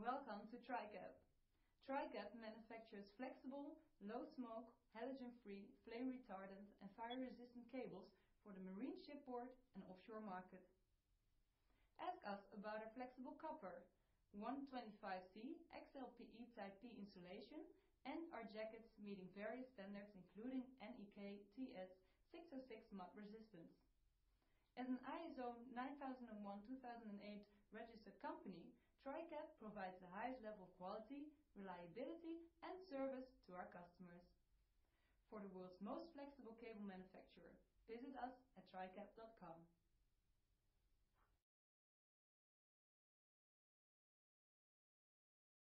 Welcome to Tricab. Tricab manufactures flexible, low-smoke, halogen-free, flame-retardant and fire-resistant cables for the marine shipboard and offshore market. Ask us about our flexible copper, 125C XLPE Type P insulation and our jackets meeting various standards including NEK TS 606 mud resistance. As an ISO 9001-2008 registered company, Tricab provides the highest level of quality, reliability and service to our customers. For the world's most flexible cable manufacturer, visit us at tricab.com.